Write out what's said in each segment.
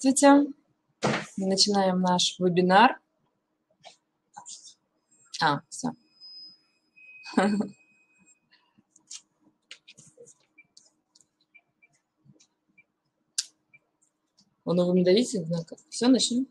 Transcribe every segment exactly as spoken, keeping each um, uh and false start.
Здравствуйте. Мы начинаем наш вебинар. А, все. Он вы не давите знаков. Все, начнем.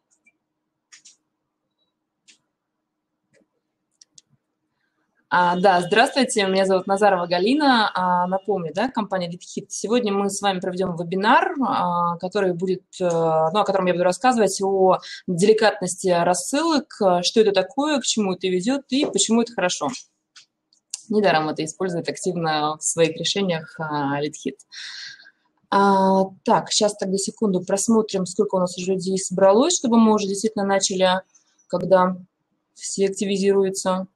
А, да, здравствуйте, меня зовут Назарова Галина. А, напомню, да, компания LeadHit. Сегодня мы с вами проведем вебинар, а, который будет, а, ну, о котором я буду рассказывать о деликатности рассылок, что это такое, к чему это ведет и почему это хорошо. Недаром это использует активно в своих решениях а, LeadHit. А, так, сейчас тогда секунду просмотрим, сколько у нас уже людей собралось, чтобы мы уже действительно начали, когда все активизируются.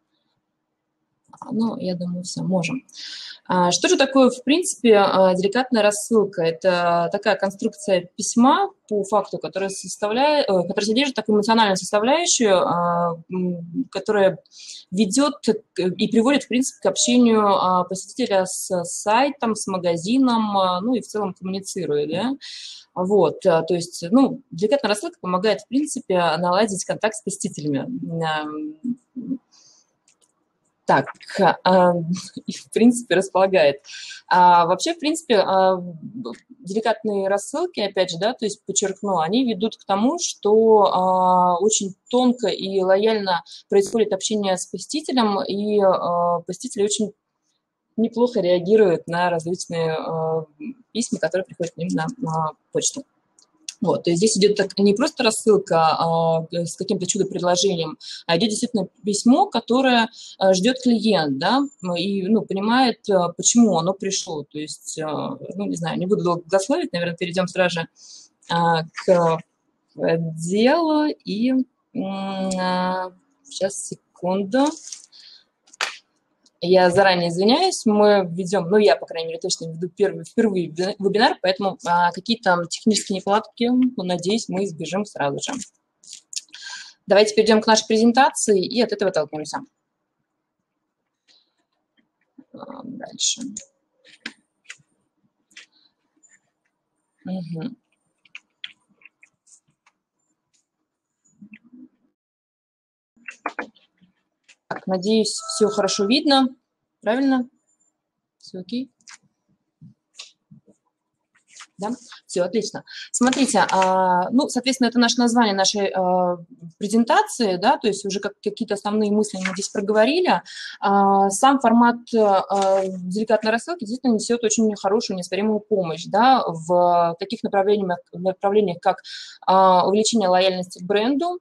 Ну, я думаю, все, можем. А, что же такое, в принципе, деликатная рассылка? Это такая конструкция письма по факту, которая, составляет, которая содержит такую эмоциональную составляющую, которая ведет и приводит, в принципе, к общению посетителя с сайтом, с магазином, ну и в целом коммуницирует, да? Вот, то есть, ну, деликатная рассылка помогает, в принципе, наладить контакт с посетителями. Так, и, в принципе, располагает. А, вообще, в принципе, а, деликатные рассылки, опять же, да, то есть, подчеркну, они ведут к тому, что а, очень тонко и лояльно происходит общение с посетителем, и а, посетители очень неплохо реагируют на различные а, письма, которые приходят к ним на, на почту. Вот, то есть здесь идет так, не просто рассылка а, с каким-то чудо-предложением, а идет действительно письмо, которое а, ждет клиент, да, и, ну, понимает, а, почему оно пришло. То есть, а, ну, не знаю, не буду долго голословить, наверное, перейдем сразу же а, к делу. И а, сейчас, секунду. Я заранее извиняюсь, мы ведем, ну, я, по крайней мере, точно веду первый, впервые вебинар, поэтому а, какие-то технические неполадки, ну, надеюсь, мы избежим сразу же. Давайте перейдем к нашей презентации и от этого толкнемся. Дальше. Угу. Так, надеюсь, все хорошо видно. Правильно? Все окей? Да? Все, отлично. Смотрите, а, ну, соответственно, это наше название нашей а, презентации, да, то есть уже как, какие-то основные мысли мы здесь проговорили. А, сам формат а, деликатной рассылки действительно несет очень хорошую, неоспоримую помощь, да, в таких направлениях, направлениях как а, увеличение лояльности к бренду,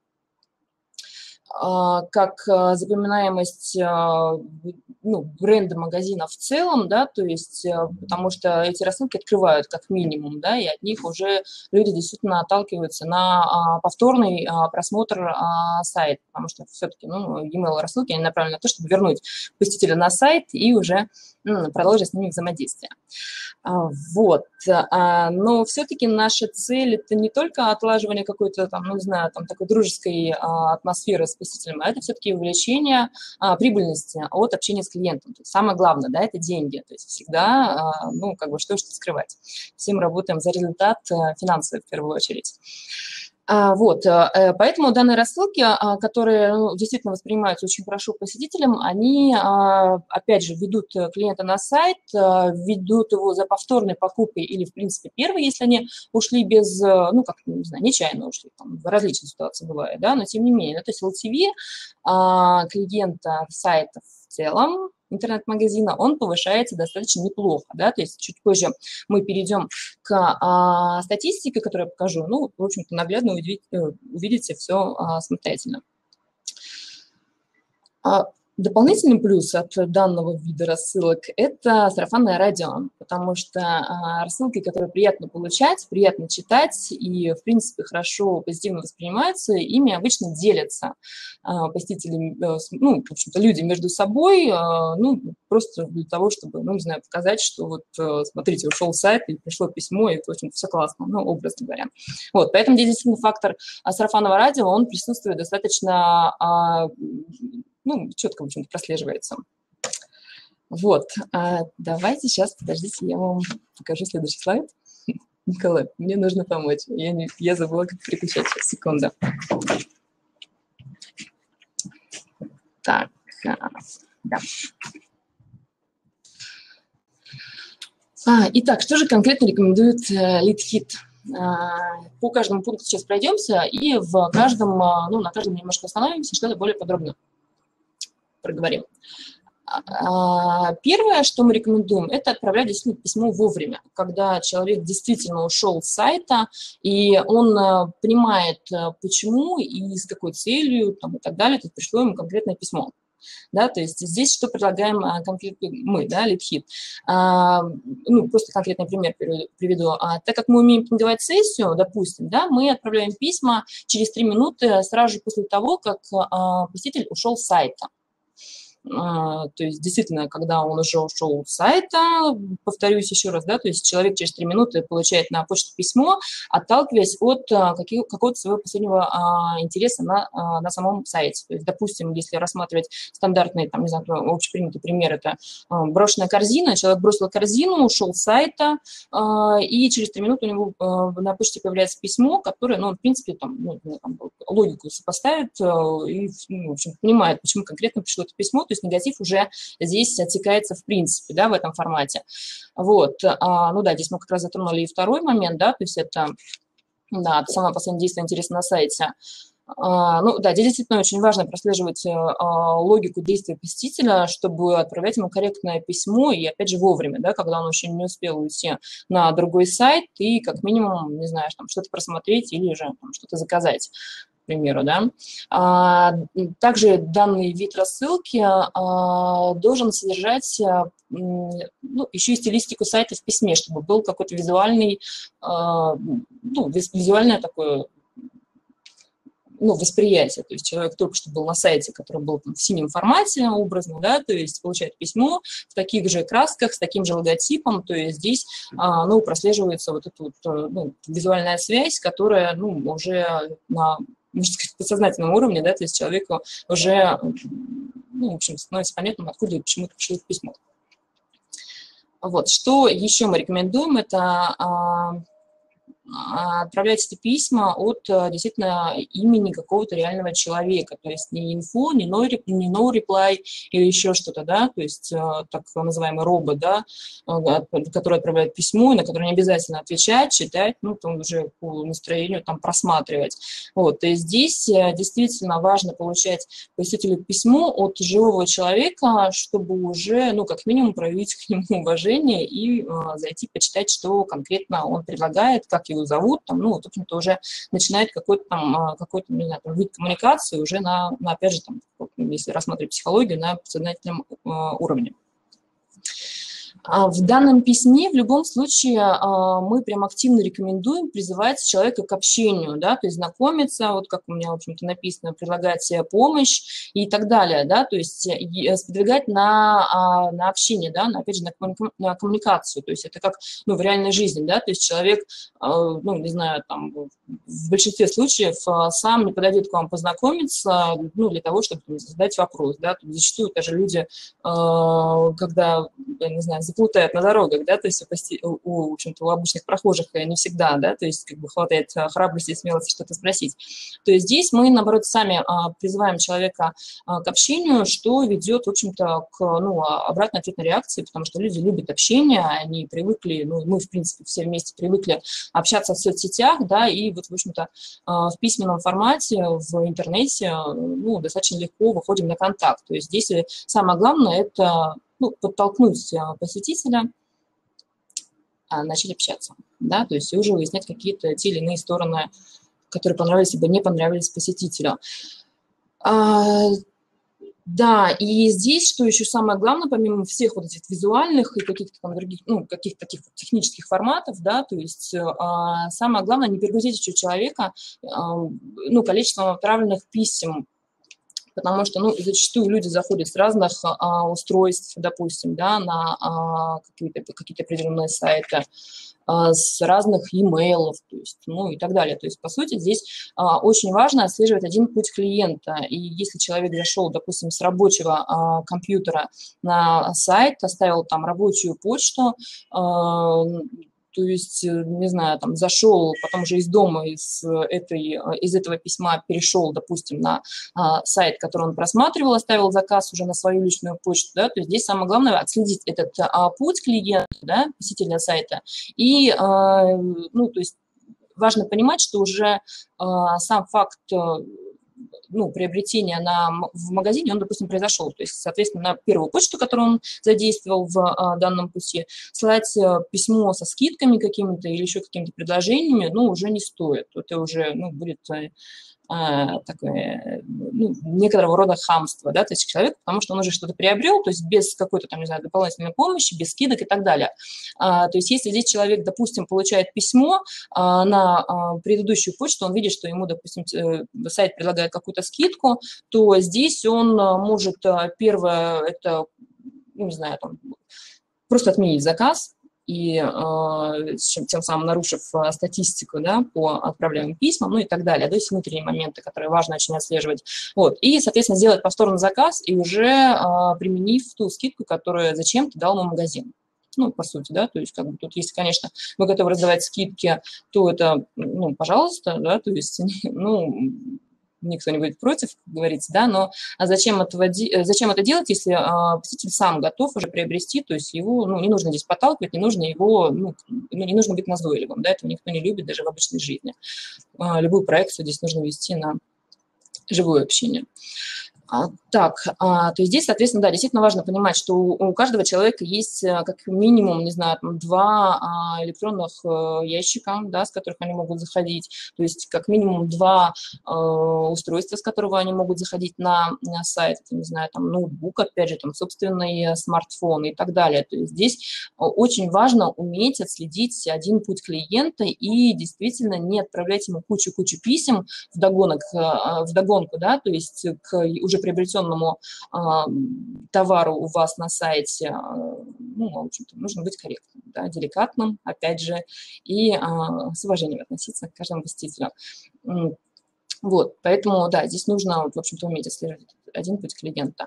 как запоминаемость, ну, бренда магазина в целом, да, то есть, потому что эти рассылки открывают как минимум, да, и от них уже люди действительно отталкиваются на повторный просмотр сайта, потому что все-таки, ну, e-mail-рассылки, они направлены на то, чтобы вернуть посетителя на сайт и уже, ну, продолжить с ними взаимодействие. Вот, но все-таки наша цель – это не только отлаживание какой-то там, ну, не знаю, там такой дружеской атмосферы с посетителем, а это все-таки увеличение прибыльности от общения с клиентом. То есть самое главное, да, это деньги. То есть всегда, ну, как бы, что что скрывать. Все мы работаем за результат финансовый в первую очередь. Вот, поэтому данные рассылки, которые, ну, действительно воспринимаются очень хорошо посетителям, они, опять же, ведут клиента на сайт, ведут его за повторной покупкой или, в принципе, первой, если они ушли без, ну, как, не знаю, нечаянно ушли, там, в различные ситуации бывает, да, но тем не менее, то есть эл ти ви клиента сайта в целом, интернет-магазина, он повышается достаточно неплохо, да, то есть чуть позже мы перейдем к а, статистике, которую я покажу, ну, в общем-то, наглядно увидите, увидите все а, самостоятельно. А, дополнительный плюс от данного вида рассылок – это сарафанное радио, потому что а, рассылки, которые приятно получать, приятно читать и, в принципе, хорошо, позитивно воспринимаются, ими обычно делятся а, посетители, ну, в общем-то, люди между собой, а, ну, просто для того, чтобы, ну, не знаю, показать, что вот, смотрите, ушел сайт, и пришло письмо, и, в общем-то, все классно, ну, образно говоря. Вот, поэтому здесь действительно фактор сарафанного радио, он присутствует достаточно, а, ну, четко, в общем-то, прослеживается. Вот, а давайте сейчас, подождите, я вам покажу следующий слайд. Николай, мне нужно помочь. Я, не, я забыла, как переключать. Сейчас, секунду. Так, да. А, итак, что же конкретно рекомендует LeadHit? По каждому пункту сейчас пройдемся, и в каждом, ну, на каждом немножко остановимся, что-то более подробно проговорим. Первое, что мы рекомендуем, это отправлять действительно письмо вовремя, когда человек действительно ушел с сайта, и он понимает, почему и с какой целью там, и так далее, то есть пришло ему конкретное письмо. Да, то есть здесь что предлагаем конкретно мы, да, LeadHit. А, ну, просто конкретный пример приведу. А, так как мы умеем пинговать сессию, допустим, да, мы отправляем письма через три минуты сразу же после того, как а, посетитель ушел с сайта. То есть, действительно, когда он уже ушел с сайта, повторюсь еще раз, да, то есть человек через три минуты получает на почту письмо, отталкиваясь от какого-то своего последнего интереса на, на самом сайте. То есть, допустим, если рассматривать стандартный, там, не знаю, общепринятый пример, это брошенная корзина, человек бросил корзину, ушел с сайта, и через три минуты у него на почте появляется письмо, которое, ну, в принципе, там, ну, там логику сопоставит и, ну, в общем, понимает, почему конкретно пришло это письмо. То есть негатив уже здесь отсекается в принципе, да, в этом формате. Вот, а, ну да, здесь мы как раз затронули и второй момент, да, то есть это, да, самое последнее действие интересно на сайте. А, ну да, здесь действительно очень важно прослеживать а, логику действия посетителя, чтобы отправлять ему корректное письмо и, опять же, вовремя, да, когда он еще не успел уйти на другой сайт и, как минимум, не знаю, там что-то просмотреть или же что-то заказать. К примеру, да. А, также данный вид рассылки а, должен содержать а, ну, еще и стилистику сайта в письме, чтобы был какой-то визуальный, а, ну, визуальное такое, ну, восприятие. То есть человек только что был на сайте, который был там в синем формате образно, да, то есть получает письмо в таких же красках, с таким же логотипом, то есть здесь, а, ну, прослеживается вот эта вот, ну, визуальная связь, которая, ну, уже на, можно сказать, подсознательном уровне, да, то есть человеку уже, ну, в общем, становится понятным, откуда и почему пришло письмо. Вот, что еще мы рекомендуем, это а, отправлять эти письма от действительно имени какого-то реального человека, то есть не инфо, не no, не no reply или еще что-то, да, то есть так называемый робот, да, который отправляет письмо, и на которое не обязательно отвечать, читать, ну, там уже по настроению там просматривать. Вот, то есть здесь действительно важно получать посетителю письмо от живого человека, чтобы уже, ну, как минимум проявить к нему уважение и э, зайти почитать, что конкретно он предлагает, как его зовут, там, ну, в общем-то, уже начинает какой-то там, какой-то, не знаю, там, вид коммуникации уже на, на, опять же, там, если рассматривать психологию, на подсознательном э, уровне. В данном письме в любом случае мы прям активно рекомендуем призывать человека к общению, да, то есть знакомиться, вот как у меня, в общем-то, написано, предлагать помощь и так далее, да, то есть сподвигать на, на общение, да, на, опять же, на коммуникацию, то есть это как, ну, в реальной жизни, да, то есть человек, ну, не знаю, там, в большинстве случаев сам не подойдет к вам познакомиться, ну, для того, чтобы задать вопрос, да, тут зачастую даже люди, когда, я не знаю, заплутают на дорогах, да, то есть у, у, в общем-то, у обычных прохожих не всегда, да, то есть как бы хватает храбрости и смелости что-то спросить. То есть здесь мы, наоборот, сами а, призываем человека а, к общению, что ведет, в общем-то, к, ну, обратной ответной реакции, потому что люди любят общение, они привыкли, ну, мы, в принципе, все вместе привыкли общаться в соцсетях, да, и вот, в общем-то, а, в письменном формате, в интернете, ну, достаточно легко выходим на контакт. То есть здесь самое главное – это, ну, подтолкнуть посетителя, начать общаться, да, то есть уже выяснять какие-то те или иные стороны, которые понравились либо не понравились посетителю. А, да, и здесь, что еще самое главное, помимо всех вот этих визуальных и каких-то там других, ну, каких-то таких вот технических форматов, да, то есть а, самое главное не перегрузить еще человека, а, ну, количеством отправленных писем, потому что, ну, зачастую люди заходят с разных а, устройств, допустим, да, на а, какие-то какие-то определенные сайты, а, с разных e-mail'ов, то есть, ну, и так далее. То есть, по сути, здесь а, очень важно отслеживать один путь клиента. И если человек зашел, допустим, с рабочего а, компьютера на сайт, оставил там рабочую почту, а, то есть, не знаю, там зашел, потом уже из дома, из, этой, из этого письма перешел, допустим, на а, сайт, который он просматривал, оставил заказ уже на свою личную почту, да, то есть здесь самое главное отследить этот а, путь клиента, да, посетителя сайта, и, а, ну, то есть важно понимать, что уже а, сам факт ну, приобретения на, в магазине, он, допустим, произошел. То есть, соответственно, на первую почту, которую он задействовал в а, данном пути, слать а, письмо со скидками какими-то или еще какими-то предложениями, ну, уже не стоит. Это уже, ну, будет а, такое, ну, некоторого рода хамство, да, то есть человек, потому что он уже что-то приобрел, то есть без какой-то там, не знаю, дополнительной помощи, без скидок и так далее. А, то есть если здесь человек, допустим, получает письмо а, на а, предыдущую почту, он видит, что ему, допустим, сайт предлагает какую-то скидку, то здесь он может, первое, это, ну, не знаю, там, просто отменить заказ, и э, тем самым нарушив э, статистику, да, по отправляемым письмам, ну и так далее, то есть внутренние моменты, которые важно очень отслеживать. Вот. И, соответственно, сделать повторный заказ и уже э, применив ту скидку, которую зачем-то дал ему магазин. Ну, по сути, да, то есть, как бы тут, если, конечно, вы готовы раздавать скидки, то это, ну, пожалуйста, да, то есть, ну, никто не будет против, как говорится, да, но а зачем, этого, зачем это делать, если а, посетитель сам готов уже приобрести, то есть его, ну, не нужно здесь подталкивать, не нужно его, ну, не нужно быть назойливым, да, этого никто не любит даже в обычной жизни. А, любую проекцию здесь нужно вести на живое общение. А, так, а, то есть здесь, соответственно, да, действительно важно понимать, что у, у каждого человека есть как минимум, не знаю, там, два а, электронных а, ящика, да, с которых они могут заходить, то есть как минимум два а, устройства, с которого они могут заходить на, на сайт, это, не знаю, там, ноутбук, опять же, там, собственный смартфон и так далее. То есть здесь очень важно уметь отследить один путь клиента и действительно не отправлять ему кучу-кучу писем вдогонок, вдогонку, да, то есть к уже приобретенному э, товару у вас на сайте, э, ну, в общем-то, нужно быть корректным, да, деликатным, опять же, и э, с уважением относиться к каждому посетителю. Вот, поэтому, да, здесь нужно, в общем-то, уметь отслеживать один путь клиента.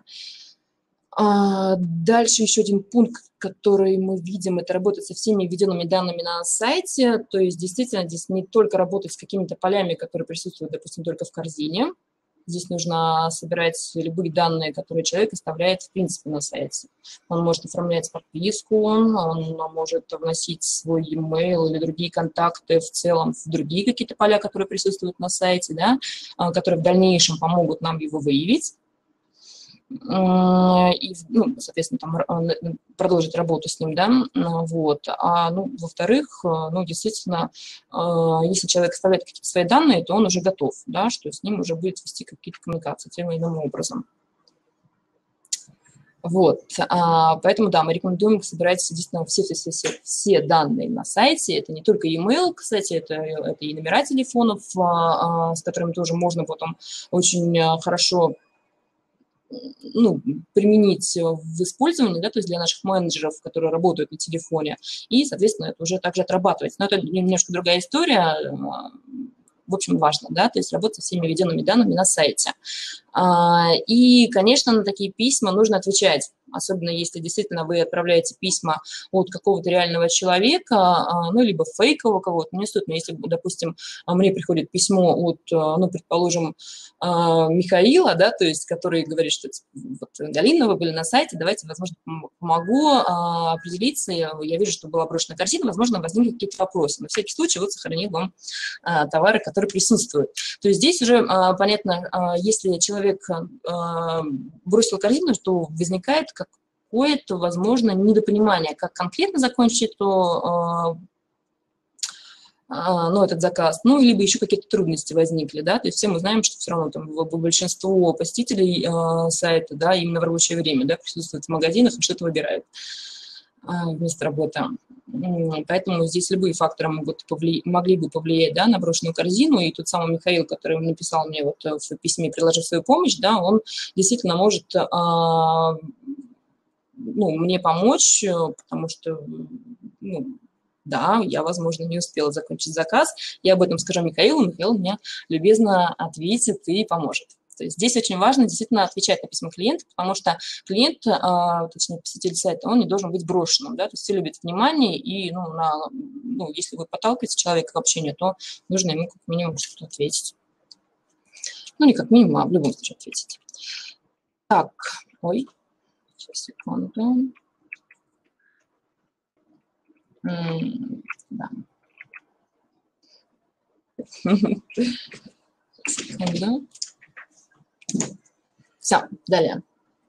А дальше еще один пункт, который мы видим, это работать со всеми введенными данными на сайте, то есть действительно здесь не только работать с какими-то полями, которые присутствуют, допустим, только в корзине. Здесь нужно собирать любые данные, которые человек оставляет, в принципе, на сайте. Он может оформлять подписку, он может вносить свой e-mail или другие контакты в целом в другие какие-то поля, которые присутствуют на сайте, да, которые в дальнейшем помогут нам его выявить. И, ну, соответственно, там продолжить работу с ним, да, вот. А, ну, во-вторых, ну, действительно, если человек оставляет какие-то свои данные, то он уже готов, да, что с ним уже будет вести какие-то коммуникации тем или иным образом. Вот, а, поэтому, да, мы рекомендуем собирать действительно все, все, все, все, все данные на сайте. Это не только e-mail, кстати, это, это и номера телефонов, а, а, с которыми тоже можно потом очень хорошо, ну, применить в использовании, да, то есть для наших менеджеров, которые работают на телефоне, и, соответственно, это уже также отрабатывать. Но это немножко другая история, в общем, важно, да, то есть работать со всеми введенными данными на сайте. И, конечно, на такие письма нужно отвечать, особенно если действительно вы отправляете письма от какого-то реального человека, ну, либо фейкового кого-то, не стоит, но если, допустим, мне приходит письмо от, ну, предположим, Михаила, да, то есть, который говорит, что вот, Галина, вы были на сайте, давайте, возможно, помогу определиться, я вижу, что была брошена корзина, возможно, возникли какие-то вопросы. На всякий случай вот сохранил вам товары, которые присутствуют. То есть здесь уже понятно, если человек бросил корзину, то возникает какое-то, возможно, недопонимание, как конкретно закончить то, ну, этот заказ, ну, либо еще какие-то трудности возникли, да, то есть все мы знаем, что все равно там большинство посетителей э, сайта, да, именно в рабочее время, да, присутствуют в магазинах и что-то выбирают э, вместо работы. Поэтому здесь любые факторы могут повли... могли бы повлиять, да, на брошенную корзину, и тот самый Михаил, который написал мне вот в письме, предложив свою помощь, да, он действительно может э, ну, мне помочь, потому что, ну, да, я, возможно, не успела закончить заказ. Я об этом скажу Михаилу, Михаил мне любезно ответит и поможет. То есть здесь очень важно действительно отвечать на письма клиента, потому что клиент, точнее, посетитель сайта, он не должен быть брошенным, да, то есть все любят внимание, и, ну, на, ну, если вы подталкиваете человека к общению, то нужно ему как минимум что-то ответить. Ну, не как минимум, а в любом случае ответить. Так, ой, сейчас, секунду. Да. Секунду. Все, далее.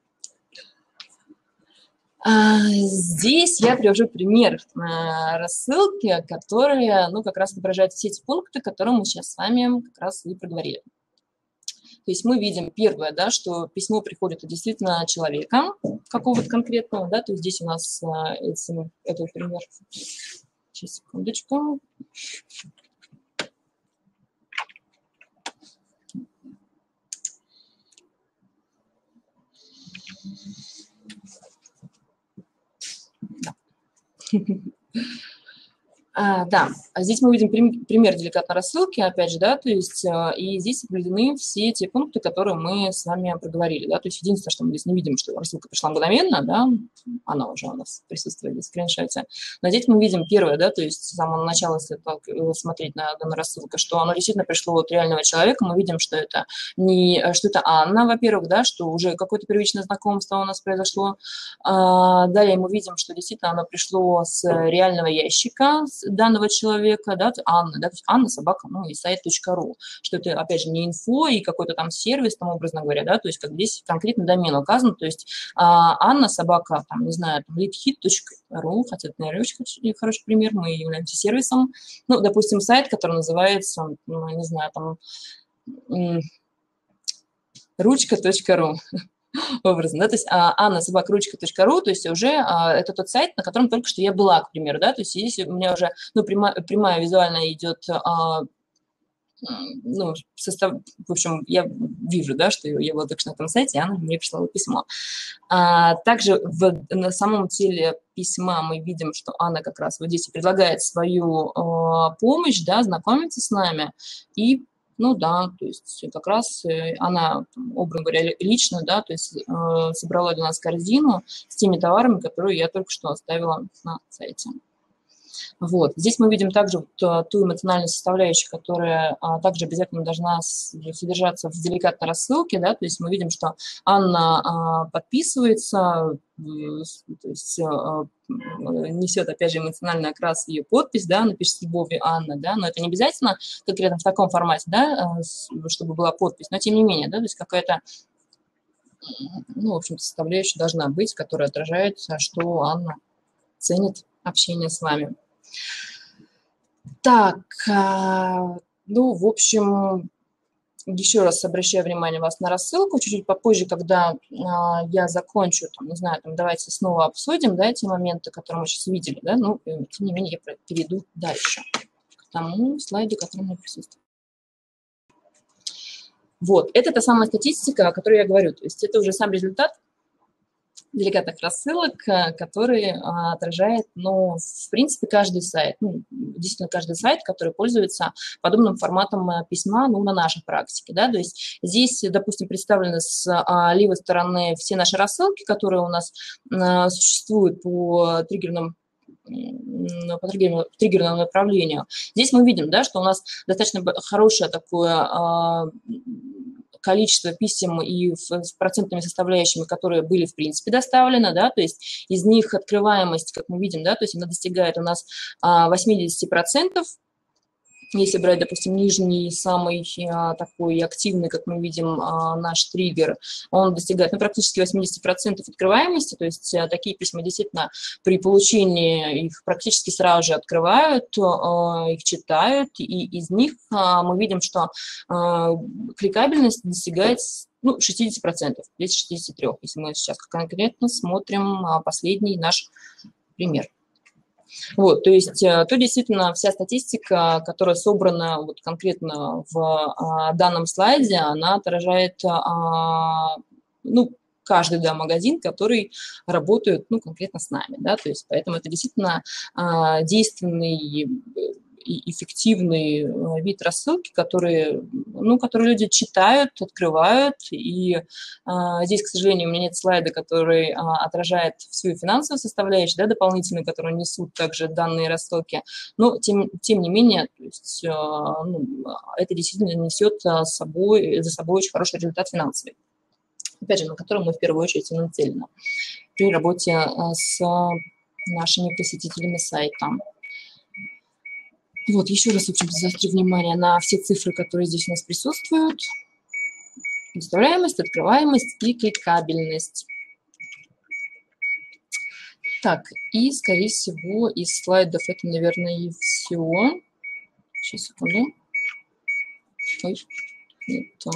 Здесь я привожу пример рассылки, которая, ну, как раз отображает все эти пункты, которые мы сейчас с вами как раз и проговорили. То есть мы видим первое, да, что письмо приходит от действительно человека какого-то конкретного, да, то есть здесь у нас это, это пример. Сейчас, секундочку. Да. А, да, здесь мы видим пример деликатной рассылки, опять же, да, то есть и здесь определены все те пункты, которые мы с вами проговорили, да, то есть единственное, что мы здесь не видим, что рассылка пришла мгновенно, да, она уже у нас присутствует в скриншоте, но здесь мы видим первое, да, то есть с самого начала, если смотреть на данную рассылку, что оно действительно пришло от реального человека, мы видим, что это не, что это Анна, во-первых, да, что уже какое-то первичное знакомство у нас произошло, а, далее мы видим, что действительно оно пришло с реального ящика, данного человека, да, Анна, да, то есть Анна собака, ну, и сайт.ру, что это, опять же, не инфо и какой-то там сервис, там, образно говоря, да, то есть как здесь конкретно домен указан, то есть а, Анна собака, там, не знаю, там, leadhit.ru, хотя это, наверное, очень хороший пример, мы являемся сервисом, ну, допустим, сайт, который называется, ну, не знаю, там, ручка.ру, образно, да, то есть а, анна собака ручка точка ру, то есть уже а, это тот сайт, на котором только что я была, к примеру, да, то есть здесь у меня уже, ну, прямая, прямая визуально идет, а, ну, состав, в общем, я вижу, да, что я была только что на этом сайте, и она мне прислала письмо. А, также в, на самом теле письма мы видим, что Анна как раз вот здесь предлагает свою а, помощь, да, знакомиться с нами, и ну да, то есть как раз она, образно говоря, лично, да, то есть э, собрала для нас корзину с теми товарами, которые я только что оставила на сайте. Вот. Здесь мы видим также вот ту эмоциональную составляющую, которая а, также обязательно должна содержаться в деликатной рассылке, да, то есть мы видим, что Анна а, подписывается, то есть а, несет, опять же, эмоциональный окрас ее подпись, да, напишет с любовью Анна, да, но это не обязательно конкретно в таком формате, да, чтобы была подпись, но тем не менее, да, то есть какая-то, ну, в общем-то, составляющая должна быть, которая отражает, что Анна ценит общение с вами. Так, ну, в общем, еще раз обращаю внимание вас на рассылку. Чуть-чуть попозже, когда я закончу, там, не знаю, там, давайте снова обсудим, да, эти моменты, которые мы сейчас видели, да, ну, тем не менее, я перейду дальше к тому слайду, который у меня присутствует. Вот, это та самая статистика, о которой я говорю, то есть это уже сам результат деликатных рассылок, которые а, отражает, ну, в принципе, каждый сайт, ну, действительно, каждый сайт, который пользуется подобным форматом письма, ну, на нашей практике, да, то есть здесь, допустим, представлены с а, левой стороны все наши рассылки, которые у нас а, существуют по триггерным по триггерному направлению. Здесь мы видим, да, что у нас достаточно хорошее такое а, количество писем и с процентными составляющими, которые были, в принципе, доставлены, да, то есть из них открываемость, как мы видим, да, то есть она достигает у нас восемьдесят процентов, если брать, допустим, нижний, самый а, такой активный, как мы видим, а, наш триггер, он достигает ну, практически восемьдесят процентов открываемости, то есть а, такие письма действительно при получении их практически сразу же открывают, а, их читают, и из них а, мы видим, что а, кликабельность достигает ну, шестьдесят процентов, здесь шестьдесят три процента, если мы сейчас конкретно смотрим а, последний наш пример. Вот, то есть то действительно вся статистика, которая собрана вот конкретно в а, данном слайде, она отражает а, ну, каждый да, магазин, который работает ну, конкретно с нами. Да, то есть поэтому это действительно а, действенный и эффективный вид рассылки, который ну, ну, которые люди читают, открывают, и а, здесь, к сожалению, у меня нет слайда, который а, отражает всю финансовую составляющую, да, дополнительную, которую несут также данные рассылки, но тем, тем не менее, то есть, а, ну, это действительно несет а, с собой, за собой очень хороший результат финансовый, опять же, на который мы в первую очередь и нацелены при работе а, с нашими посетителями сайта. Вот, еще раз, в общем, заострю внимание на все цифры, которые здесь у нас присутствуют. Доставляемость, открываемость и кликабельность. Так, и, скорее всего, из слайдов это, наверное, и все. Сейчас, секунду. Ой, не то.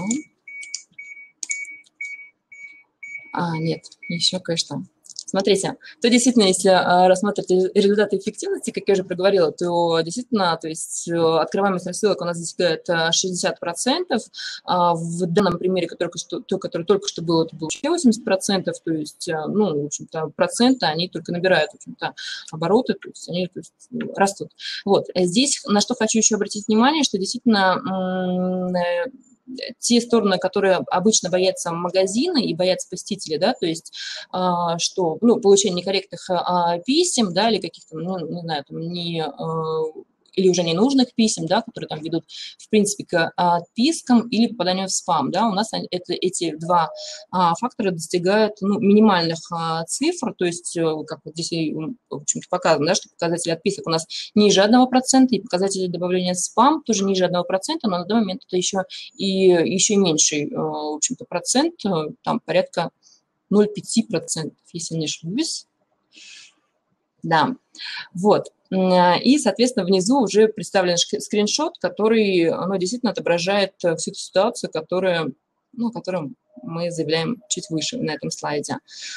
А, нет, еще кое-что. Смотрите, то действительно, если а, рассматривать результаты эффективности, как я уже проговорила, то действительно, то есть открываемость рассылок у нас достигает шестьдесят процентов. А в данном примере, который, что, то, который только что был, это было восемьдесят процентов, то есть, ну, в общем-то, проценты, они только набирают, в общем-то, обороты, то есть они то есть, растут. Вот, здесь на что хочу еще обратить внимание, что действительно те стороны, которые обычно боятся магазины и боятся посетителей, да, то есть, а, что, ну, получение некорректных а, писем, да, или каких-то, ну, не знаю, там, не, а, или уже ненужных писем, да, которые там ведут, в принципе, к отпискам или попаданию в спам, да, у нас это, эти два а, фактора достигают, ну, минимальных а, цифр, то есть, как вот здесь, в общем-то, показано, да, что показатели отписок у нас ниже одного процента, и показатели добавления в спам тоже ниже одного процента, но на данный момент это еще и еще меньший, в общем-то, процент, там порядка ноль целых пять десятых процента, если не ошибусь. Да, вот. И, соответственно, внизу уже представлен скриншот, который, ну, действительно отображает всю эту ситуацию, которая, ну, которую мы заявляем чуть выше на этом слайде.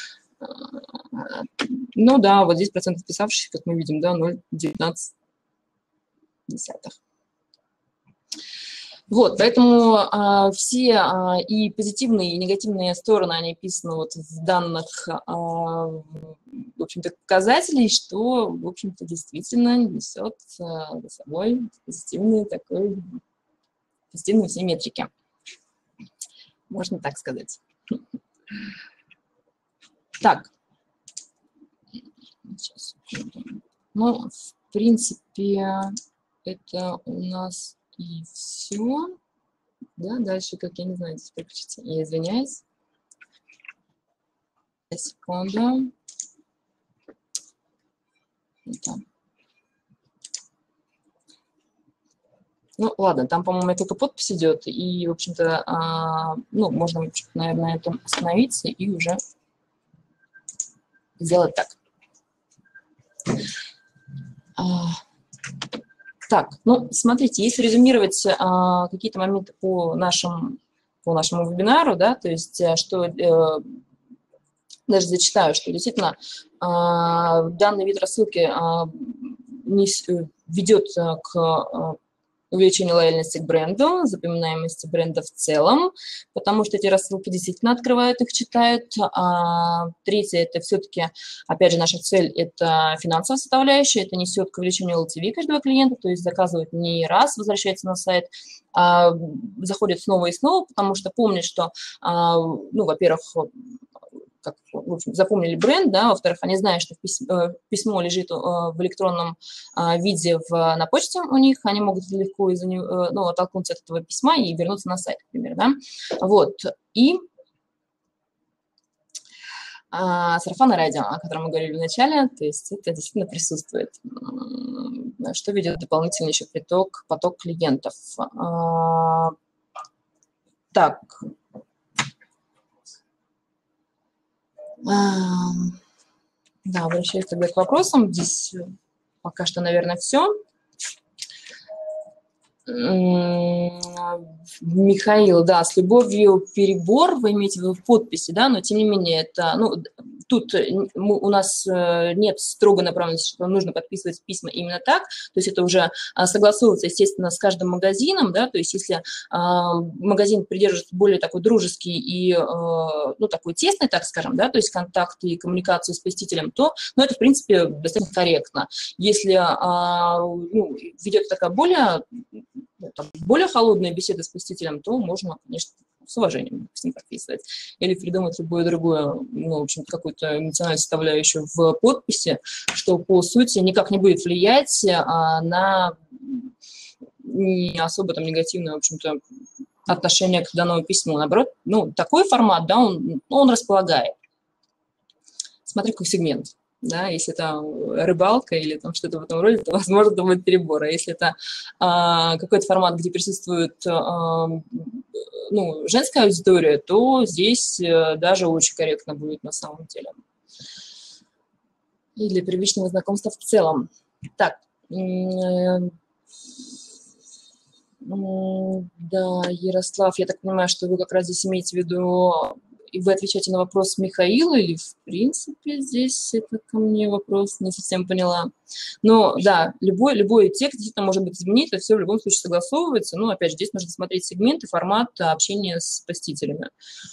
Ну да, вот здесь процент отписавшихся, как мы видим, да, ноль целых девятнадцать десятых. Вот, поэтому а, все а, и позитивные, и негативные стороны, они описаны вот в данных, а, в общем-то, показателей, что, в общем-то, действительно несет а, за собой позитивные, такой, позитивные все метрики. Можно так сказать. Так. Сейчас. Ну, в принципе, это у нас... И все. Да, дальше, как я не знаю, здесь переключиться. Я извиняюсь. Секунду. Да. Ну, ладно, там, по-моему, только подпись идет. И, в общем-то, а, ну, можно, наверное, на этом остановиться и уже сделать так. А, Так, ну, смотрите, если резюмировать а, какие-то моменты по, нашим, по нашему вебинару, да, то есть, что, э, даже зачитаю, что действительно а, данный вид рассылки а, не, ведет к а, увеличению лояльности к бренду, запоминаемости бренда в целом, потому что эти рассылки действительно открывают их, читают. А третье, это все-таки, опять же, наша цель – это финансовая составляющая, это несет к увеличению эл ти ви каждого клиента, то есть заказывают не раз, возвращается на сайт, а заходит снова и снова, потому что помнят, что, а, ну, во-первых, как, в общем, запомнили бренд, да, во-вторых, они знают, что письмо, письмо лежит в электронном виде в, на почте у них, они могут легко из-за него, ну, оттолкнуться от этого письма и вернуться на сайт, например, да, вот, и а, сарафанное радио, о котором мы говорили в начале, то есть это действительно присутствует, что ведет дополнительный еще приток, поток клиентов. А, так, да, обращаюсь тогда к вопросам. Здесь пока что, наверное, все. Михаил, да, с любовью перебор, вы имеете в виду в подписи, да, но тем не менее это, ну, тут у нас нет строго направленности, что нужно подписывать письма именно так, то есть это уже согласуется, естественно, с каждым магазином, да, то есть если магазин придерживается более такой дружеский и, ну, такой тесный, так скажем, да, то есть контакт и коммуникацию с посетителем, то, ну, это, в принципе, достаточно корректно. Если, ну, ведет такая более ну, там, более холодные беседы с посетителем, то можно, конечно, с уважением с ним подписывать. Или придумать любое другое, ну, в общем, какую-то эмоциональную составляющую в подписи, что по сути никак не будет влиять а, на не особо там негативное, в общем-то, отношение к данному письму. Наоборот, ну, такой формат, да, он, он располагает. Смотри, какой сегмент. Да, если это рыбалка или там что-то в этом роде, то, возможно, это будет перебор. А если это а, какой-то формат, где присутствует а, ну, женская аудитория, то здесь а, даже очень корректно будет на самом деле. И для привычного знакомства в целом. Так. Да, Ярослав, я так понимаю, что вы как раз здесь имеете в виду, и вы отвечаете на вопрос Михаила, или в принципе здесь это ко мне вопрос, не совсем поняла. Но да, любой, любой текст действительно может быть изменить, это все в любом случае согласовывается. Но опять же, здесь нужно смотреть сегмент и формат общения с посетителями.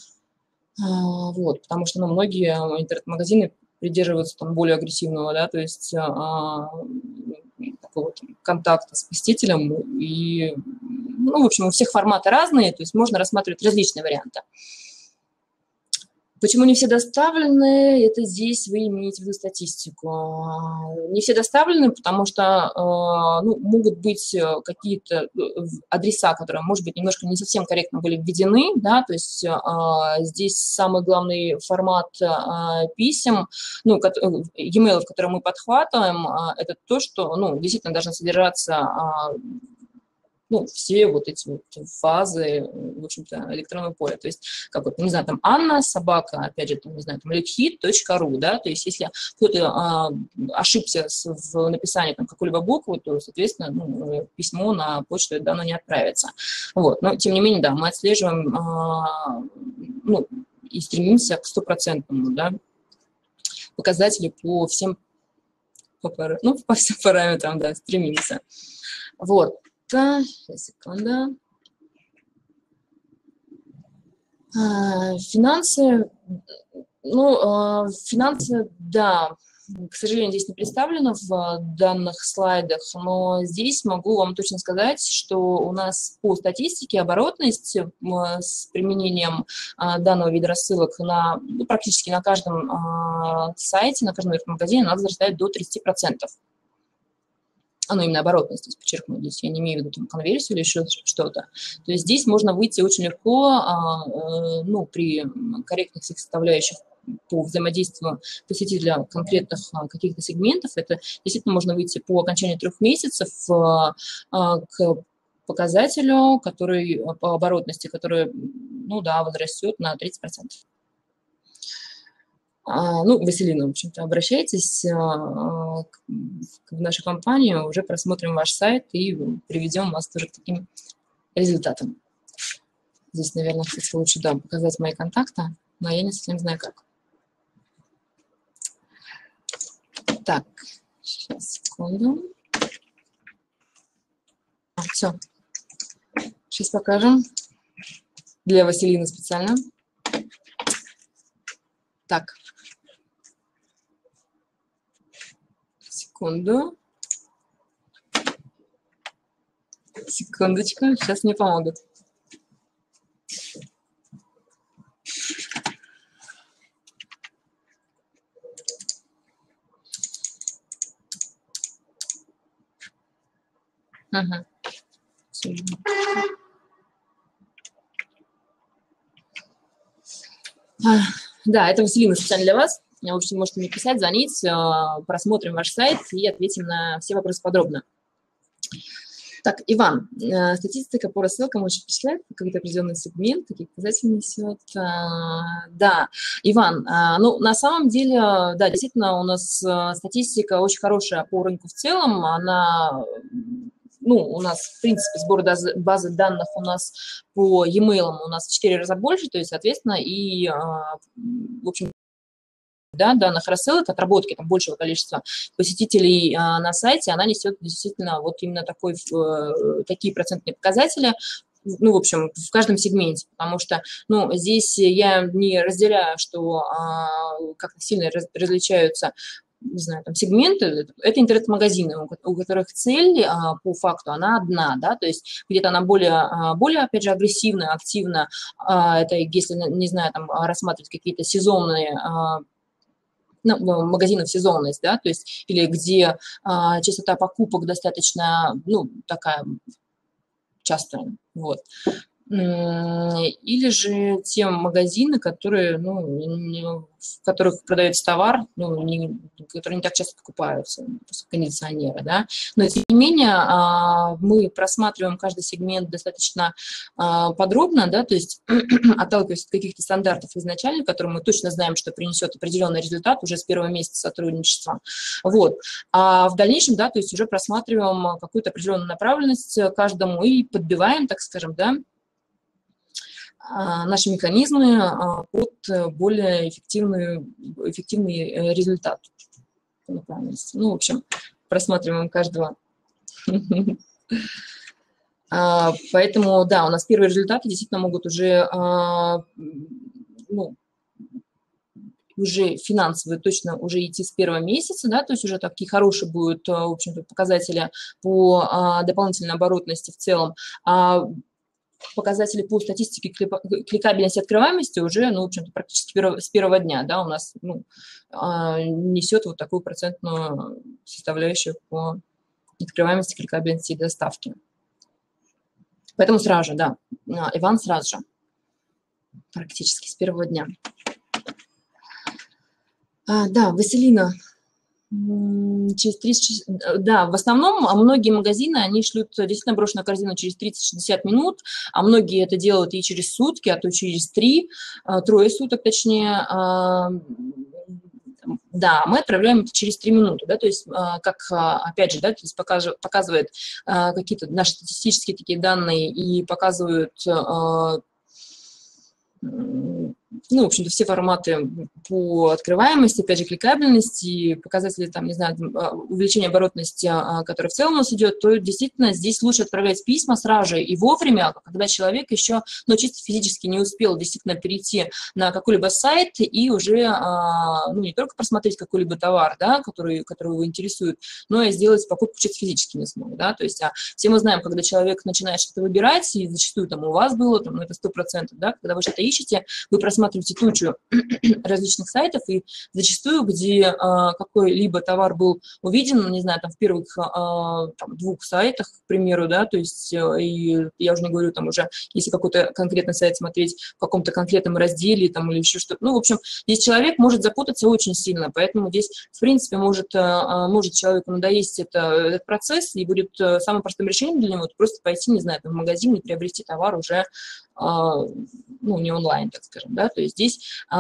Вот, потому что ну, многие интернет-магазины придерживаются там более агрессивного, да, то есть а, такого там, контакта с посетителем. И, ну, в общем, у всех форматы разные, то есть можно рассматривать различные варианты. Почему не все доставлены? Это здесь вы имеете в виду статистику. Не все доставлены, потому что ну, могут быть какие-то адреса, которые, может быть, немножко не совсем корректно были введены, да, то есть здесь самый главный формат писем, ну, e-mail, которые мы подхватываем, это то, что, ну, действительно должны содержаться ну, все вот эти вот фазы, в общем-то, электронного поля. То есть, как вот, не знаю, там, Анна, собака, опять же, там, не знаю, там, летхит точка ру, да, то есть, если кто-то а, ошибся с, в написании там какой-либо буквы, то, соответственно, ну, письмо на почту данную не отправится. Вот, но, тем не менее, да, мы отслеживаем, а, ну, и стремимся к стопроцентному, да, показателю по всем, по, ну, по всем параметрам, да, стремимся. Вот. Секунда. Финансы, ну, финансы, да, к сожалению, здесь не представлено в данных слайдах, но здесь могу вам точно сказать, что у нас по статистике оборотность с применением данного вида рассылок на, ну, практически на каждом сайте, на каждом магазине она возрастает до тридцати процентов. Ну, именно оборотность, то есть, подчеркну, здесь я не имею в виду там, конверсию или еще что-то. То есть здесь можно выйти очень легко, а, ну, при корректных всех составляющих по взаимодействию посетителя конкретных а, каких-то сегментов. Это действительно можно выйти по окончании трех месяцев а, к показателю, который по оборотности, который, ну да, возрастет на тридцать процентов. Ну, Василина, в общем-то, обращайтесь в нашу компанию, уже просмотрим ваш сайт и приведем вас тоже к таким результатам. Здесь, наверное, кстати, лучше, да, показать мои контакты, но я не совсем знаю, как. Так, сейчас, секунду. А, все. Сейчас покажем. Для Василины специально. Так. Секунду. Секундочку, сейчас мне помогут. Ага. Да, это Василина специально для вас. В общем, можете мне писать, звонить, просмотрим ваш сайт и ответим на все вопросы подробно. Так, Иван, статистика по рассылкам очень впечатляет, какой-то определенный сегмент, какие показатели несет. Да, Иван, ну, на самом деле, да, действительно, у нас статистика очень хорошая по рынку в целом, она... Ну, у нас, в принципе, сбор базы данных у нас по e-mail у нас в четыре раза больше, то есть, соответственно, и, в общем, да, данных рассылок, отработки там, большего количества посетителей а, на сайте, она несет действительно вот именно такой, э, такие процентные показатели, ну, в общем, в каждом сегменте, потому что, ну, здесь я не разделяю, что а, как сильно раз, различаются не знаю, там, сегменты, это интернет-магазины, у которых цель а, по факту, она одна, да, то есть где-то она более, а, более, опять же, агрессивная, активна, а, это если, не знаю, там, рассматривать какие-то сезонные а, ну, магазинов сезонность, да, то есть или где а, частота покупок достаточно, ну, такая частая, вот. Или же те магазины, которые, ну, в которых продается товар, ну, не, которые не так часто покупаются, кондиционеры, да. Но, тем не менее, мы просматриваем каждый сегмент достаточно подробно, да, то есть отталкиваясь от каких-то стандартов изначально, которые мы точно знаем, что принесет определенный результат уже с первого месяца сотрудничества. Вот. А в дальнейшем, да, то есть уже просматриваем какую-то определенную направленность каждому и подбиваем, так скажем, да, наши механизмы под более эффективный, эффективный результат. Ну, в общем, просматриваем каждого. Поэтому, да, у нас первые результаты действительно могут уже, ну, уже финансовые точно уже идти с первого месяца, да, то есть уже такие хорошие будут, в общем-то, показатели по дополнительной оборотности в целом. Показатели по статистике кликабельности и открываемости уже, ну, в общем-то, практически с первого дня, да, у нас, ну, несет вот такую процентную составляющую по открываемости, кликабельности и доставке. Поэтому сразу же, да, Иван сразу же, практически с первого дня. А, да, Василина. Через тридцать, да, в основном многие магазины, они шлют действительно брошенную корзину через тридцать-шестьдесят минут, а многие это делают и через сутки, а то через три, трое суток точнее. Да, мы отправляем это через три минуты, да, то есть, как, опять же, да, то есть показывает какие-то наши статистические такие данные и показывают, ну, в общем-то, все форматы по открываемости, опять же, кликабельности, показатели, там, не знаю, увеличения оборотности, которая в целом у нас идет, то действительно здесь лучше отправлять письма сразу же и вовремя, когда человек еще, ну, чисто физически не успел действительно перейти на какой-либо сайт и уже, ну, не только просмотреть какой-либо товар, да, который, который его интересует, но и сделать покупку чисто физически не смог, да, то есть а, все мы знаем, когда человек начинает что-то выбирать, и зачастую там у вас было, там, ну, это сто процентов, да, когда вы что-то ищете, вы просматриваете тучу различных сайтов, и зачастую, где а, какой-либо товар был увиден, не знаю, там в первых а, там, двух сайтах, к примеру, да, то есть, и я уже не говорю, там уже, если какой-то конкретный сайт смотреть в каком-то конкретном разделе, там, или еще что-то, ну, в общем, здесь человек может запутаться очень сильно, поэтому здесь, в принципе, может, а, может человеку надоесть это, этот процесс, и будет самым простым решением для него просто пойти, не знаю, там, в магазин и приобрести товар уже, ну, не онлайн, так скажем, да, то есть здесь,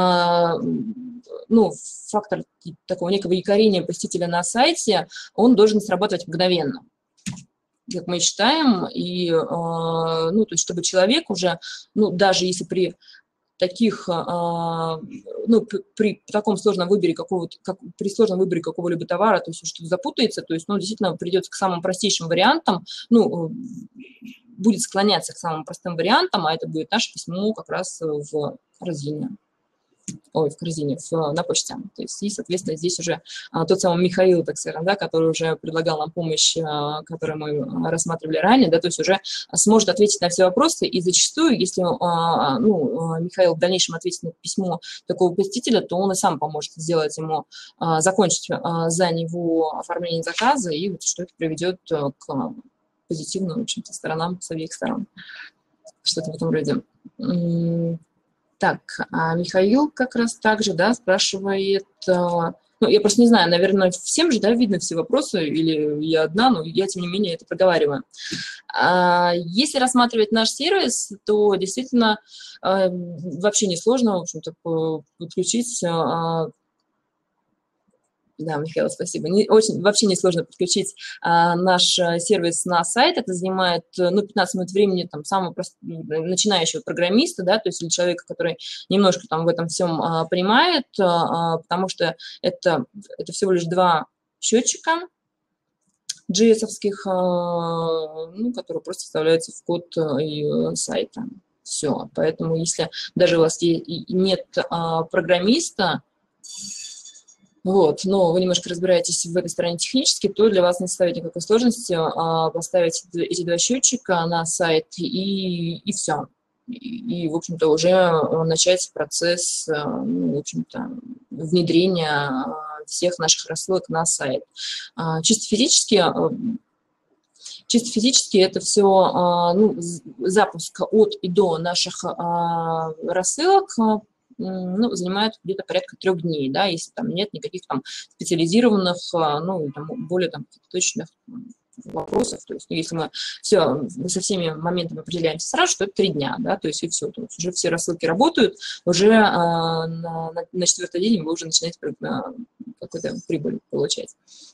ну, фактор такого некого якорения посетителя на сайте, он должен срабатывать мгновенно, как мы считаем, и, ну, то есть чтобы человек уже, ну, даже если при таких, ну, при таком сложном выборе какого-то, как, при сложном выборе какого-либо товара, то есть что-то запутается, то есть, ну, действительно придется к самым простейшим вариантам, ну, будет склоняться к самым простым вариантам, а это будет наше письмо как раз в корзине, ой, в корзине, в, на почте. То есть, и, соответственно, здесь уже а, тот самый Михаил, так скажем, да, который уже предлагал нам помощь, а, которую мы рассматривали ранее, да, то есть уже сможет ответить на все вопросы, и зачастую, если а, ну, Михаил в дальнейшем ответит на письмо такого посетителя, то он и сам поможет сделать ему, а, закончить а, за него оформление заказа, и вот, что это приведет к позитивным, в общем-то, сторонам с обеих сторон. Что-то в этом роде. Так, а Михаил как раз также, да, спрашивает, ну, я просто не знаю, наверное, всем же, да, видно все вопросы, или я одна, но я, тем не менее, это проговариваю. Если рассматривать наш сервис, то действительно вообще несложно, в общем-то, подключить. Да, Михаил, спасибо. Не, очень, вообще несложно подключить а, наш сервис на сайт. Это занимает, ну, пятнадцать минут времени там, самого прост... начинающего программиста, да, то есть для человека, который немножко там в этом всем а, понимает, а, потому что это, это всего лишь два счетчика джей эс-овских, а, ну, которые просто вставляются в код и сайта. Все. Поэтому если даже у вас нет а, программиста, Вот, но вы немножко разбираетесь в этой стороне технически, то для вас не составит никакой сложности а, поставить эти два счетчика на сайт и, и все. И, и, в общем-то, уже начать процесс, ну, в общем-то, внедрения всех наших рассылок на сайт. Чисто физически, чисто физически это все, ну, запуск от и до наших рассылок, ну, занимает где-то порядка трех дней, да, если там нет никаких там специализированных, ну, там, более там точных вопросов. То есть, ну, если мы все со всеми моментами определяемся сразу, что это три дня, да, то есть и все, то есть уже все рассылки работают, уже а, на, на, на четвертый день вы уже начинаете а, какую-то прибыль получать.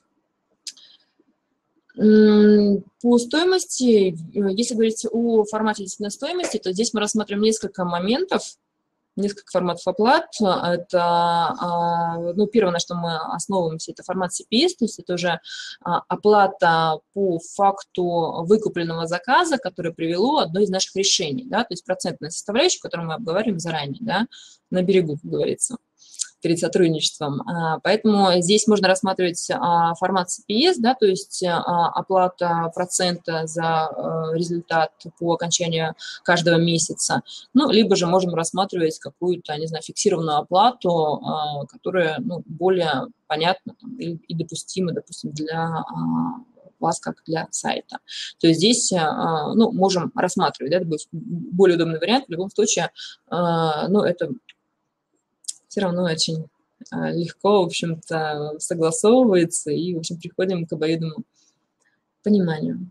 По стоимости, если говорить о формате действительно стоимости, то здесь мы рассмотрим несколько моментов, несколько форматов оплат. Это, ну, первое, на что мы основываемся, это формат си пи эс, то есть это уже оплата по факту выкупленного заказа, которое привело одно из наших решений, да, то есть процентная составляющая, которую мы обговариваем заранее, да, на берегу, как говорится, перед сотрудничеством. Поэтому здесь можно рассматривать формат си пи эс, да, то есть оплата процента за результат по окончанию каждого месяца. Ну, либо же можем рассматривать какую-то, не знаю, фиксированную оплату, которая, ну, более понятна и, и допустима, допустим, для вас, как для сайта. То есть здесь, ну, можем рассматривать, да, это будет более удобный вариант. В любом случае, ну, это все равно очень легко, в общем-то, согласовывается, и, в общем, приходим к обоюдному пониманию.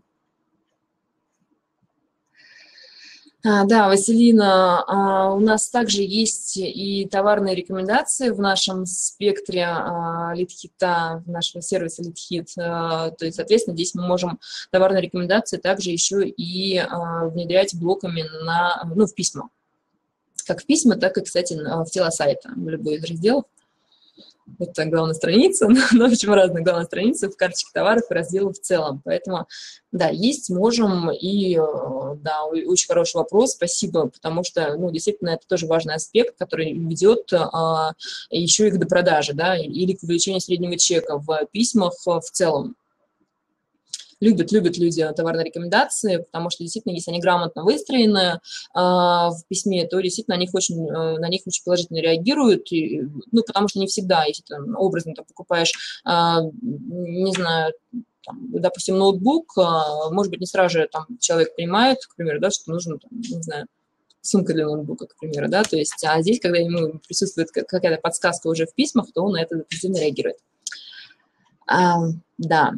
А, да, Василина, а, у нас также есть и товарные рекомендации в нашем спектре а, лид-хита, нашего сервиса лид-хит. А, то есть, соответственно, здесь мы можем товарные рекомендации также еще и а, внедрять блоками на, ну, в письма. Как в письма, так и, кстати, в тело сайта, в любой из разделов. Вот так, главная страница, но почему разные главные страницы в карточке товаров и разделов в целом. Поэтому, да, есть, можем, и, да, очень хороший вопрос, спасибо, потому что, ну, действительно, это тоже важный аспект, который ведет а, еще и к допродаже, да, или к увеличению среднего чека в письмах в целом. Любят, любят люди товарные рекомендации, потому что действительно, если они грамотно выстроены э, в письме, то действительно на них очень, э, на них очень положительно реагируют. И, ну, потому что не всегда, если ты образно там, покупаешь, э, не знаю, там, допустим, ноутбук, э, может быть, не сразу же там, человек понимает, к примеру, да, что нужно, там, не знаю, сумка для ноутбука, к примеру, да, то есть, а здесь, когда ему присутствует какая-то подсказка уже в письмах, то он на это позитивно реагирует. А, да.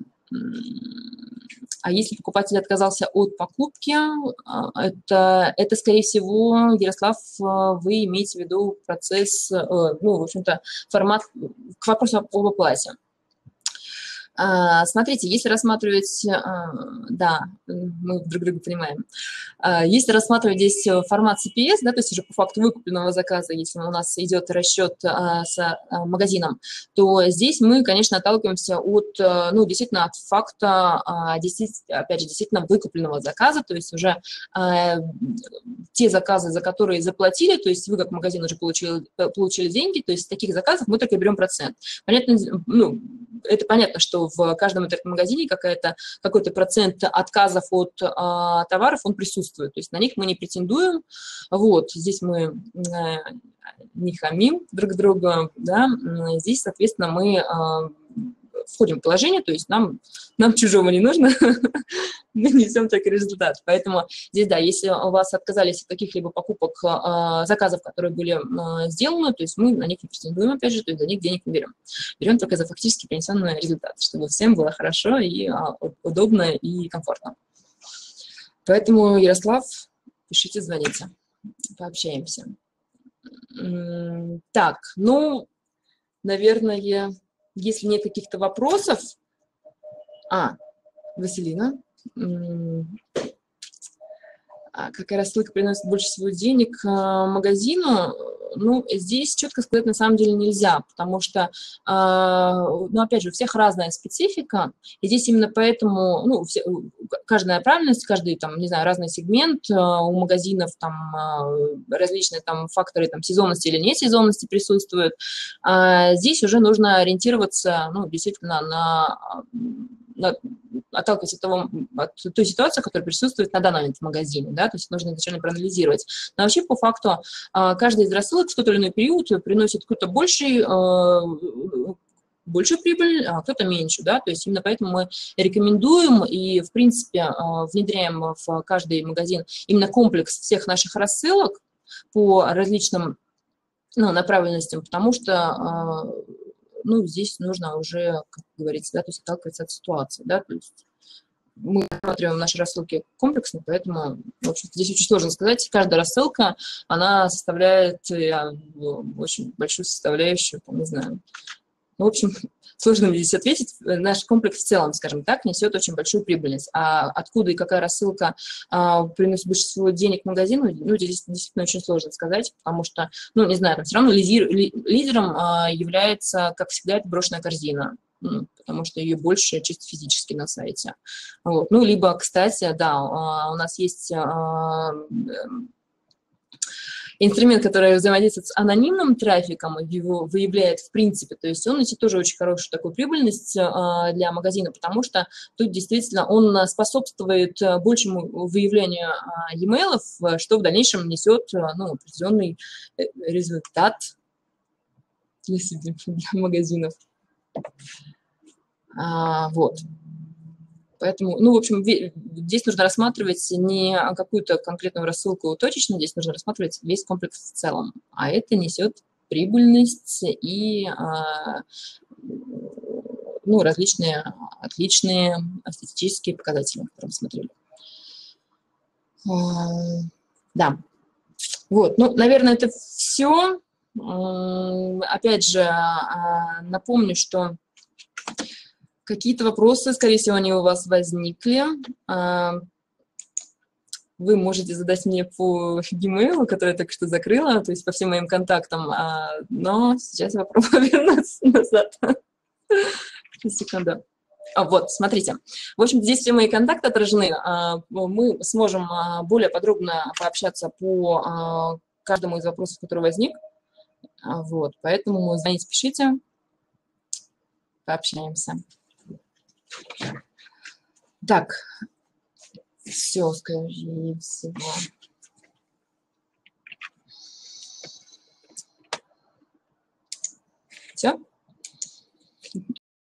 А если покупатель отказался от покупки, это, это скорее всего, Ярослав, вы имеете в виду процесс, ну, в общем-то, формат, к вопросу об оплате. Смотрите, если рассматривать, да, мы друг друга понимаем, если рассматривать здесь формат си пи эс, да, то есть уже по факту выкупленного заказа, если у нас идет расчет с магазином, то здесь мы, конечно, отталкиваемся от, ну, действительно, от факта, опять же, действительно выкупленного заказа, то есть уже те заказы, за которые заплатили, то есть вы как магазин уже получили, получили деньги, то есть с таких заказов мы только берем процент. Понятно, ну, это понятно, что в каждом интернет-магазине какой-то процент отказов от а, товаров, он присутствует. То есть на них мы не претендуем. Вот, здесь мы э, не хамим друг друга. Да? Здесь, соответственно, мы э, входим в положение, то есть нам, нам чужого не нужно, мы несем только результат. Поэтому здесь, да, если у вас отказались от каких-либо покупок, э, заказов, которые были э, сделаны, то есть мы на них не претендуем, опять же, то есть за них денег не берем. Берем только за фактически принесенный результат, чтобы всем было хорошо и э, удобно и комфортно. Поэтому, Ярослав, пишите, звоните, пообщаемся. Так, ну, наверное, если нет каких-то вопросов... А, Василина, какая рассылка приносит больше всего денег магазину? ну, здесь четко сказать на самом деле нельзя, потому что, ну, опять же, у всех разная специфика, и здесь именно поэтому, ну, все, каждая направленность, каждый, там, не знаю, разный сегмент, у магазинов там различные там факторы там сезонности или несезонности присутствуют. Здесь уже нужно ориентироваться, ну, действительно на... на отталкиваться от, того, от той ситуации, которая присутствует на данный момент в магазине, да, то есть нужно изначально проанализировать. Но вообще, по факту, каждая из рассылок в тот или иной период приносит какой-то больший, большую прибыль, а кто-то меньше, да, то есть именно поэтому мы рекомендуем и, в принципе, внедряем в каждый магазин именно комплекс всех наших рассылок по различным, ну, направленностям, потому что ну, здесь нужно уже, как говорится, да, то есть отталкиваться от ситуации, да, то есть мы рассматриваем наши рассылки комплексно, поэтому, в общем, здесь очень сложно сказать. Каждая рассылка, она составляет очень большую составляющую, не знаю, ну, в общем, сложно мне здесь ответить. Наш комплекс в целом, скажем так, несет очень большую прибыльность. А откуда и какая рассылка а, приносит больше всего денег магазину, ну, здесь действительно очень сложно сказать, потому что, ну, не знаю, там все равно лидер, лидером а, является, как всегда, это брошенная корзина, ну, потому что ее больше чисто физически на сайте. Вот. Ну, либо, кстати, да, а, у нас есть... А, инструмент, который взаимодействует с анонимным трафиком, его выявляет в принципе, то есть он несет тоже очень хорошую такую прибыльность для магазина, потому что тут действительно он способствует большему выявлению e-mail, что в дальнейшем несет, ну, определенный результат для, себя, для магазинов. А, вот. Поэтому, ну, в общем, здесь нужно рассматривать не какую-то конкретную рассылку точечно, здесь нужно рассматривать весь комплекс в целом. А это несет прибыльность и, ну, различные отличные статистические показатели, которые мы смотрели. Да. Вот, ну, наверное, это все. Опять же, напомню, что какие-то вопросы, скорее всего, они у вас возникли. Вы можете задать мне по e-mail, который я только что закрыла, то есть по всем моим контактам. Но сейчас я попробую вернуться назад. Секунду. А, вот, смотрите. В общем, здесь все мои контакты отражены. Мы сможем более подробно пообщаться по каждому из вопросов, который возник. Вот, поэтому звоните, пишите, пообщаемся. Так, все, скорее всего. Все?